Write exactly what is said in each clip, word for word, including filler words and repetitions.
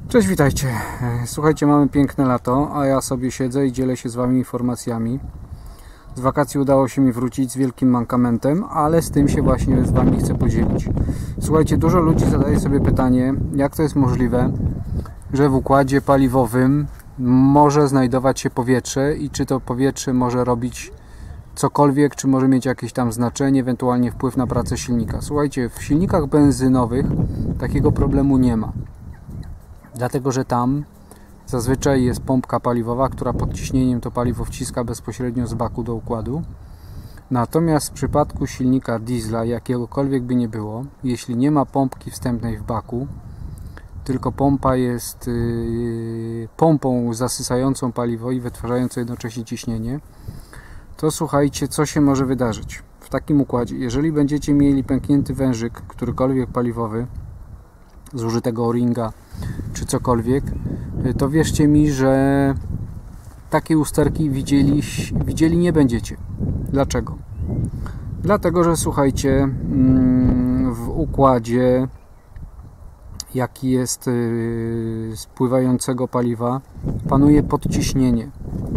Cześć, witajcie. Słuchajcie, mamy piękne lato, a ja sobie siedzę i dzielę się z Wami informacjami. Z wakacji udało się mi wrócić z wielkim mankamentem, ale z tym się właśnie z Wami chcę podzielić. Słuchajcie, dużo ludzi zadaje sobie pytanie, jak to jest możliwe, że w układzie paliwowym może znajdować się powietrze i czy to powietrze może robić cokolwiek, czy może mieć jakieś tam znaczenie, ewentualnie wpływ na pracę silnika. Słuchajcie, w silnikach benzynowych takiego problemu nie ma. Dlatego, że tam zazwyczaj jest pompka paliwowa, która pod ciśnieniem to paliwo wciska bezpośrednio z baku do układu. Natomiast w przypadku silnika diesla, jakiegokolwiek by nie było, jeśli nie ma pompki wstępnej w baku, tylko pompa jest yy, pompą zasysającą paliwo i wytwarzającą jednocześnie ciśnienie, to słuchajcie, co się może wydarzyć w takim układzie. Jeżeli będziecie mieli pęknięty wężyk, którykolwiek paliwowy, zużytego o-ringa czy cokolwiek, to wierzcie mi, że takie usterki widzieli, widzieli nie będziecie. Dlaczego? Dlatego, że słuchajcie, w układzie, jaki jest spływającego paliwa, panuje podciśnienie.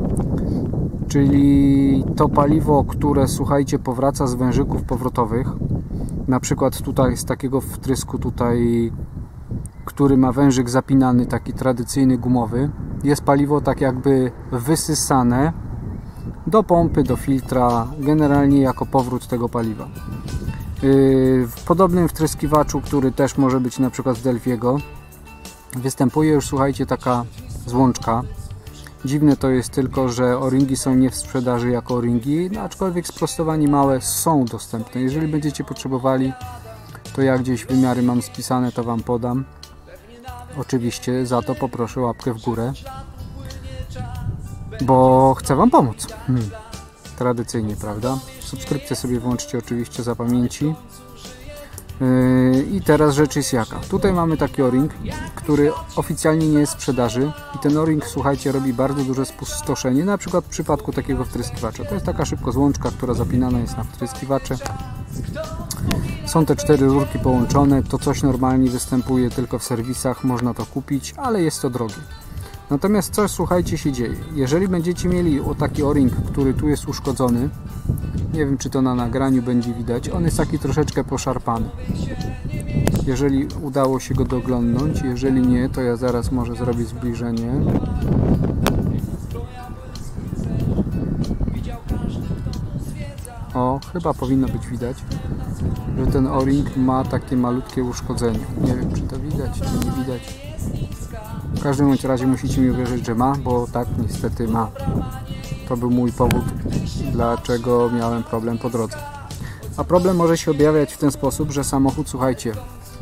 Czyli to paliwo, które, słuchajcie, powraca z wężyków powrotowych, na przykład tutaj z takiego wtrysku tutaj, który ma wężyk zapinany, taki tradycyjny gumowy, jest paliwo tak jakby wysysane do pompy, do filtra, generalnie jako powrót tego paliwa. W podobnym wtryskiwaczu, który też może być na przykład z Delfiego, występuje już, słuchajcie, taka złączka. Dziwne to jest tylko, że o-ringi są nie w sprzedaży jako o-ringi, no, aczkolwiek sprostowania małe są dostępne. Jeżeli będziecie potrzebowali, to ja gdzieś wymiary mam spisane, to Wam podam. Oczywiście za to poproszę łapkę w górę, bo chcę Wam pomóc. Hmm. Tradycyjnie, prawda? Subskrypcję sobie włączcie oczywiście za pamięci. Yy, I teraz rzecz jest jaka. Tutaj mamy taki o-ring, który oficjalnie nie jest w sprzedaży i ten o-ring, słuchajcie, robi bardzo duże spustoszenie, na przykład w przypadku takiego wtryskiwacza. To jest taka szybko złączka, która zapinana jest na wtryskiwacze. Są te cztery rurki połączone, to coś normalnie występuje tylko w serwisach, można to kupić, ale jest to drogie. Natomiast coś, słuchajcie, się dzieje. Jeżeli będziecie mieli o taki o-ring, który tu jest uszkodzony, nie wiem, czy to na nagraniu będzie widać, on jest taki troszeczkę poszarpany. Jeżeli udało się go doglądnąć, jeżeli nie, to ja zaraz może zrobię zbliżenie. O, chyba powinno być widać, że ten o-ring ma takie malutkie uszkodzenie. Nie wiem, czy to widać, czy nie widać. W każdym bądź razie musicie mi uwierzyć, że ma, bo tak niestety ma. To był mój powód, dlaczego miałem problem po drodze. A problem może się objawiać w ten sposób, że samochód, słuchajcie,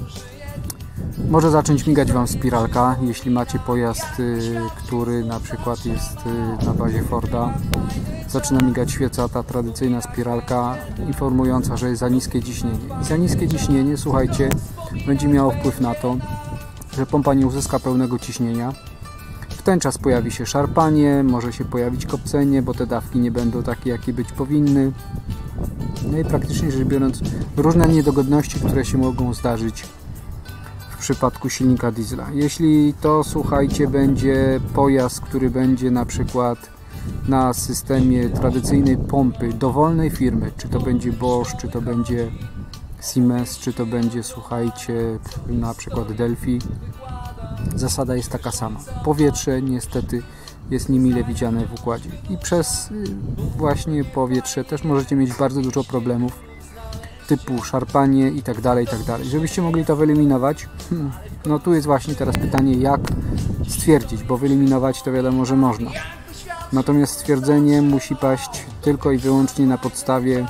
może zacząć migać Wam spiralka, jeśli macie pojazd, który na przykład jest na bazie Forda. Zaczyna migać świeca, ta tradycyjna spiralka informująca, że jest za niskie ciśnienie. I za niskie ciśnienie, słuchajcie, będzie miało wpływ na to, że pompa nie uzyska pełnego ciśnienia. W ten czas pojawi się szarpanie, może się pojawić kopcenie, bo te dawki nie będą takie, jakie być powinny. No i praktycznie rzecz biorąc, różne niedogodności, które się mogą zdarzyć w przypadku silnika diesla. Jeśli to, słuchajcie, będzie pojazd, który będzie na przykład na systemie tradycyjnej pompy dowolnej firmy, czy to będzie Bosch, czy to będzie Siemens, czy to będzie, słuchajcie, na przykład Delphi, zasada jest taka sama. Powietrze niestety jest niemile widziane w układzie i przez właśnie powietrze też możecie mieć bardzo dużo problemów typu szarpanie i tak dalej, i tak dalej. Żebyście mogli to wyeliminować, hmm, no tu jest właśnie teraz pytanie, jak stwierdzić, bo wyeliminować to wiadomo, że można. Natomiast stwierdzenie musi paść tylko i wyłącznie na podstawie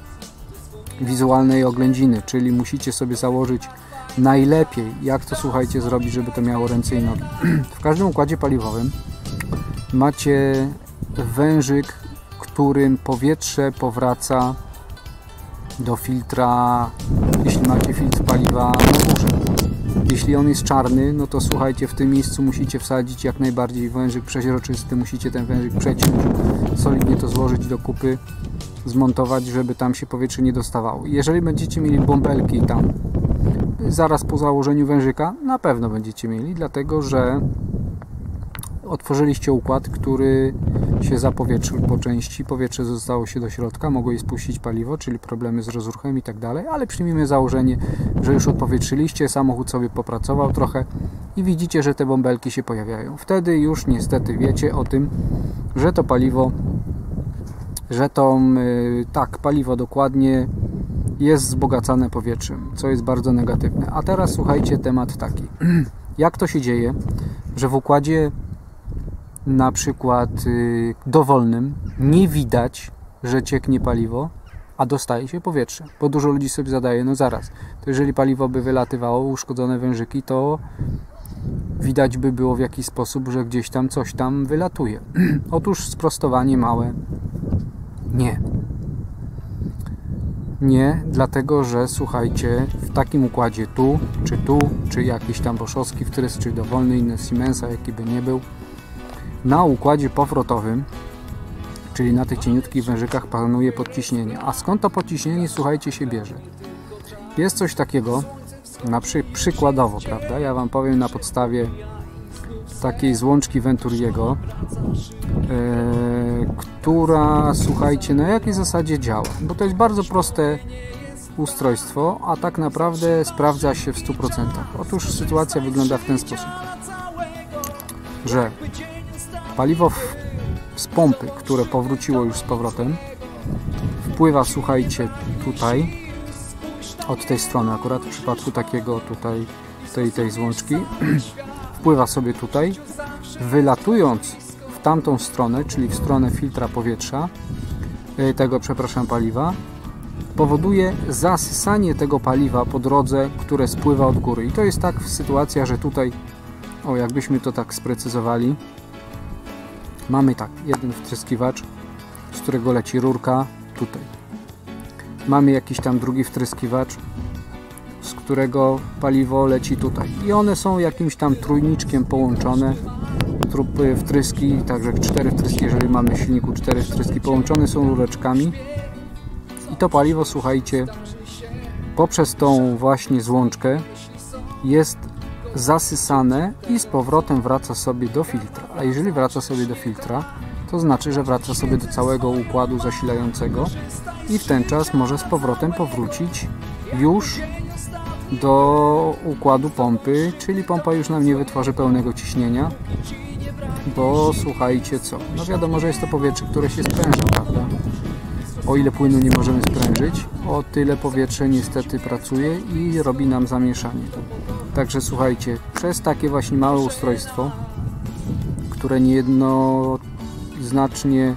wizualnej oględziny, czyli musicie sobie założyć najlepiej, jak to, słuchajcie, zrobić, żeby to miało ręce i nogi. W każdym układzie paliwowym macie wężyk, którym powietrze powraca do filtra, jeśli macie filtr paliwa na górze. Jeśli on jest czarny, no to słuchajcie, w tym miejscu musicie wsadzić jak najbardziej wężyk przeźroczysty, musicie ten wężyk przeciąć, solidnie to złożyć do kupy, zmontować, żeby tam się powietrze nie dostawało. Jeżeli będziecie mieli bąbelki tam zaraz po założeniu wężyka? Na pewno będziecie mieli, dlatego że otworzyliście układ, który się zapowietrzył po części, powietrze zostało się do środka, mogło je spuścić paliwo, czyli problemy z rozruchem i tak dalej, ale przyjmijmy założenie, że już odpowietrzyliście, samochód sobie popracował trochę i widzicie, że te bąbelki się pojawiają. Wtedy już niestety wiecie o tym, że to paliwo, że to yy, tak, paliwo dokładnie jest wzbogacane powietrzem, co jest bardzo negatywne. A teraz słuchajcie, temat taki. Jak to się dzieje, że w układzie na przykład yy, dowolnym nie widać, że cieknie paliwo, a dostaje się powietrze? Bo dużo ludzi sobie zadaje, no zaraz, to jeżeli paliwo by wylatywało, uszkodzone wężyki, to widać by było w jakiś sposób, że gdzieś tam coś tam wylatuje. Otóż sprostowanie małe. Nie. Nie, dlatego że słuchajcie, w takim układzie tu, czy tu, czy jakiś tam boszowski wtrys, czy dowolny inny Siemensa, jaki by nie był, na układzie powrotowym, czyli na tych cieniutkich wężykach, panuje podciśnienie. A skąd to podciśnienie, słuchajcie, się bierze? Jest coś takiego, na przy, przykładowo, prawda? Ja Wam powiem na podstawie takiej złączki Venturiego, yy, która, słuchajcie, na jakiej zasadzie działa? Bo to jest bardzo proste ustrojstwo, a tak naprawdę sprawdza się w stu procentach. Otóż sytuacja wygląda w ten sposób, że paliwo w, z pompy, które powróciło już z powrotem, wpływa, słuchajcie, tutaj, od tej strony, akurat w przypadku takiego tutaj, tej, tej złączki, wpływa sobie tutaj, wylatując w tamtą stronę, czyli w stronę filtra powietrza, tego, przepraszam, paliwa, powoduje zasysanie tego paliwa po drodze, które spływa od góry. I to jest tak sytuacja, że tutaj, o, jakbyśmy to tak sprecyzowali, mamy tak, jeden wtryskiwacz, z którego leci rurka, tutaj. Mamy jakiś tam drugi wtryskiwacz, z którego paliwo leci tutaj. I one są jakimś tam trójniczkiem połączone, wtryski, także cztery wtryski, jeżeli mamy w silniku cztery wtryski, połączone są rureczkami. I to paliwo, słuchajcie, poprzez tą właśnie złączkę jest zasysane i z powrotem wraca sobie do filtra. A jeżeli wraca sobie do filtra, to znaczy, że wraca sobie do całego układu zasilającego i w ten czas może z powrotem powrócić już do układu pompy, czyli pompa już nam nie wytworzy pełnego ciśnienia, bo słuchajcie co, no wiadomo, że jest to powietrze, które się spręża, prawda? O ile płynu nie możemy sprężyć, o tyle powietrze niestety pracuje i robi nam zamieszanie. Także słuchajcie, przez takie właśnie małe ustrojstwo, które niejednoznacznie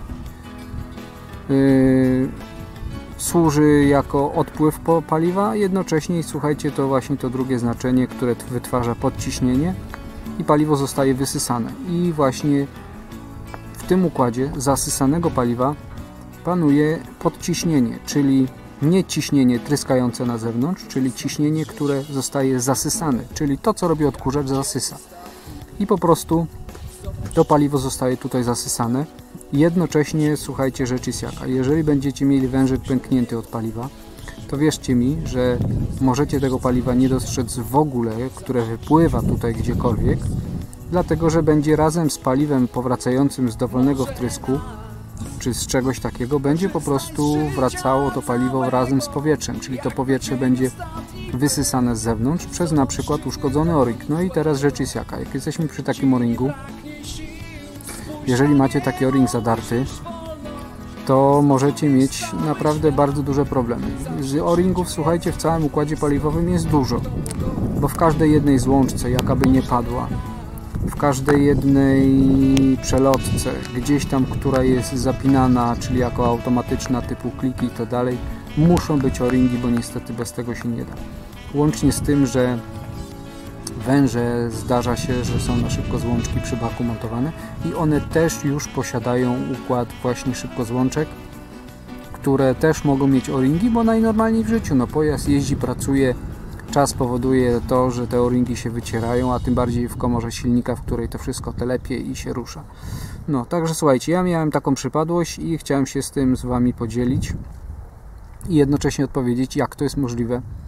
yy, służy jako odpływ paliwa, jednocześnie, słuchajcie, to właśnie to drugie znaczenie, które wytwarza podciśnienie i paliwo zostaje wysysane. I właśnie w tym układzie zasysanego paliwa panuje podciśnienie, czyli nie ciśnienie tryskające na zewnątrz, czyli ciśnienie, które zostaje zasysane, czyli to, co robi odkurzacz, zasysa. I po prostu to paliwo zostaje tutaj zasysane. Jednocześnie, słuchajcie, rzecz jest jaka. Jeżeli będziecie mieli wężyk pęknięty od paliwa, to wierzcie mi, że możecie tego paliwa nie dostrzec w ogóle, które wypływa tutaj gdziekolwiek, dlatego że będzie razem z paliwem powracającym z dowolnego wtrysku, czy z czegoś takiego, będzie po prostu wracało to paliwo razem z powietrzem, czyli to powietrze będzie wysysane z zewnątrz przez na przykład uszkodzony o-ring. No i teraz rzecz jest jaka. Jak jesteśmy przy takim o-ringu, jeżeli macie taki o-ring zadarty, to możecie mieć naprawdę bardzo duże problemy. Z o-ringów, słuchajcie, w całym układzie paliwowym jest dużo, bo w każdej jednej złączce, jaka by nie padła, w każdej jednej przelotce, gdzieś tam, która jest zapinana, czyli jako automatyczna typu kliki i tak dalej, muszą być o-ringi, bo niestety bez tego się nie da. Łącznie z tym, że węże zdarza się, że są na szybkozłączki przy baku montowane i one też już posiadają układ właśnie szybkozłączek, które też mogą mieć o-ringi, bo najnormalniej w życiu, no pojazd jeździ, pracuje, czas powoduje to, że te o-ringi się wycierają, a tym bardziej w komorze silnika, w której to wszystko telepie i się rusza. No, także słuchajcie, ja miałem taką przypadłość i chciałem się z tym z Wami podzielić i jednocześnie odpowiedzieć, jak to jest możliwe,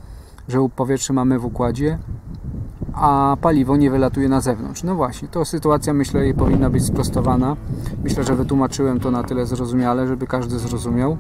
że powietrze mamy w układzie, a paliwo nie wylatuje na zewnątrz. No właśnie, to sytuacja, myślę, powinna być sprostowana. Myślę, że wytłumaczyłem to na tyle zrozumiale, żeby każdy zrozumiał.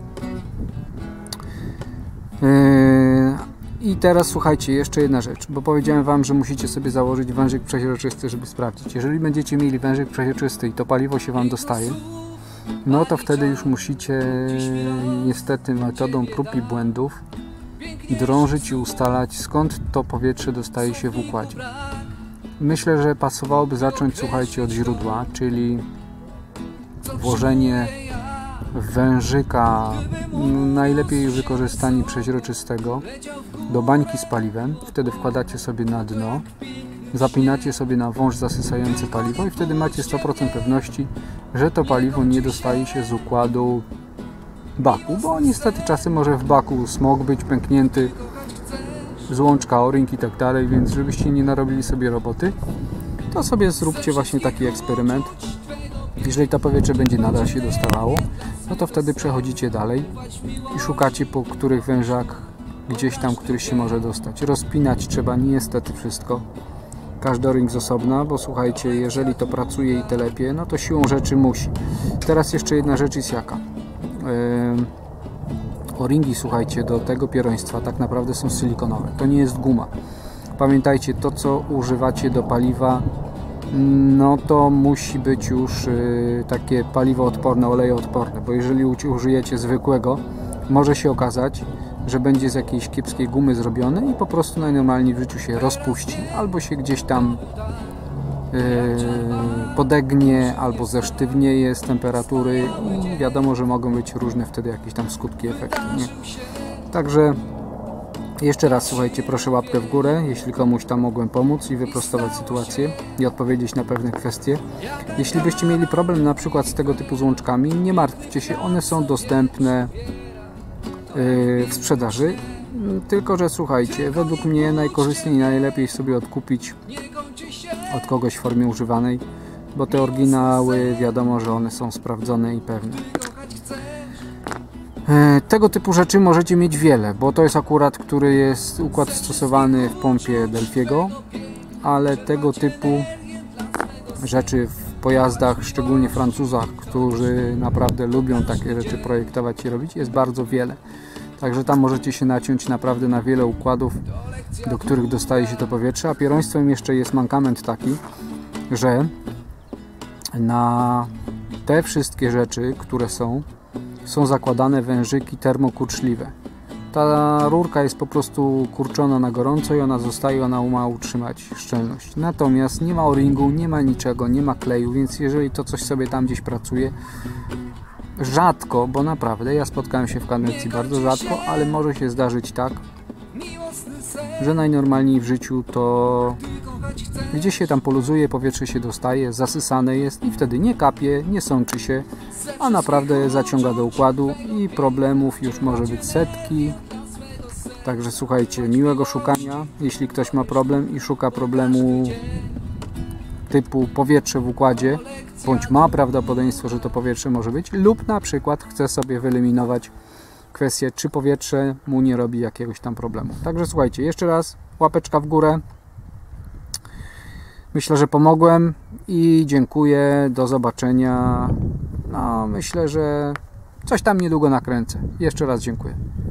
I teraz słuchajcie, jeszcze jedna rzecz, bo powiedziałem Wam, że musicie sobie założyć wężyk przeźroczysty, żeby sprawdzić. Jeżeli będziecie mieli wężyk przeźroczysty i to paliwo się Wam dostaje, no to wtedy już musicie niestety metodą prób i błędów drążyć i ustalać, skąd to powietrze dostaje się w układzie. Myślę, że pasowałoby zacząć, słuchajcie, od źródła, czyli włożenie wężyka, najlepiej wykorzystanie przeźroczystego, do bańki z paliwem. Wtedy wkładacie sobie na dno, zapinacie sobie na wąż zasysający paliwo i wtedy macie sto procent pewności, że to paliwo nie dostaje się z układu baku, bo niestety czasem może w baku smog być pęknięty, złączka, o-ring i tak dalej, więc żebyście nie narobili sobie roboty, to sobie zróbcie właśnie taki eksperyment. Jeżeli to powietrze będzie nadal się dostawało, no to wtedy przechodzicie dalej i szukacie, po których wężach gdzieś tam któryś się może dostać. Rozpinać trzeba niestety wszystko. Każdy o-ring z osobna, bo słuchajcie, jeżeli to pracuje i telepie, no to siłą rzeczy musi. Teraz jeszcze jedna rzecz jest jaka. Yy, o-ringi, słuchajcie, do tego pieroństwa tak naprawdę są silikonowe. To nie jest guma. Pamiętajcie, to co używacie do paliwa, no to musi być już yy, takie paliwo odporne, oleje odporne, bo jeżeli użyjecie zwykłego, może się okazać, że będzie z jakiejś kiepskiej gumy zrobiony i po prostu najnormalniej w życiu się rozpuści, albo się gdzieś tam yy, podegnie, albo zesztywnieje z temperatury i wiadomo, że mogą być różne wtedy jakieś tam skutki, efekty, nie? Także jeszcze raz, słuchajcie, proszę łapkę w górę, jeśli komuś tam mogłem pomóc i wyprostować sytuację i odpowiedzieć na pewne kwestie. Jeśli byście mieli problem na przykład z tego typu złączkami, nie martwcie się, one są dostępne w sprzedaży, tylko że słuchajcie, według mnie najkorzystniej i najlepiej sobie odkupić od kogoś w formie używanej, bo te oryginały, wiadomo, że one są sprawdzone i pewne. Tego typu rzeczy możecie mieć wiele, bo to jest akurat, który jest układ stosowany w pompie Delfiego, ale tego typu rzeczy w pojazdach, szczególnie Francuzach, którzy naprawdę lubią takie rzeczy projektować i robić, jest bardzo wiele. Także tam możecie się naciąć naprawdę na wiele układów, do których dostaje się to powietrze, a pieroństwem jeszcze jest mankament taki, że na te wszystkie rzeczy, które są, są zakładane wężyki termokurczliwe. Ta rurka jest po prostu kurczona na gorąco i ona zostaje, ona ma utrzymać szczelność. Natomiast nie ma o-ringu, nie ma niczego, nie ma kleju, więc jeżeli to coś sobie tam gdzieś pracuje, rzadko, bo naprawdę ja spotkałem się w kadencji bardzo rzadko, ale może się zdarzyć tak, że najnormalniej w życiu to gdzieś się tam poluzuje, powietrze się dostaje, zasysane jest i wtedy nie kapie, nie sączy się, a naprawdę zaciąga do układu i problemów już może być setki. Także słuchajcie, miłego szukania, jeśli ktoś ma problem i szuka problemu typu powietrze w układzie, bądź ma prawdopodobieństwo, że to powietrze może być, lub na przykład chce sobie wyeliminować kwestię, czy powietrze mu nie robi jakiegoś tam problemu. Także słuchajcie, jeszcze raz łapeczka w górę. Myślę, że pomogłem i dziękuję. Do zobaczenia. No, myślę, że coś tam niedługo nakręcę. Jeszcze raz dziękuję.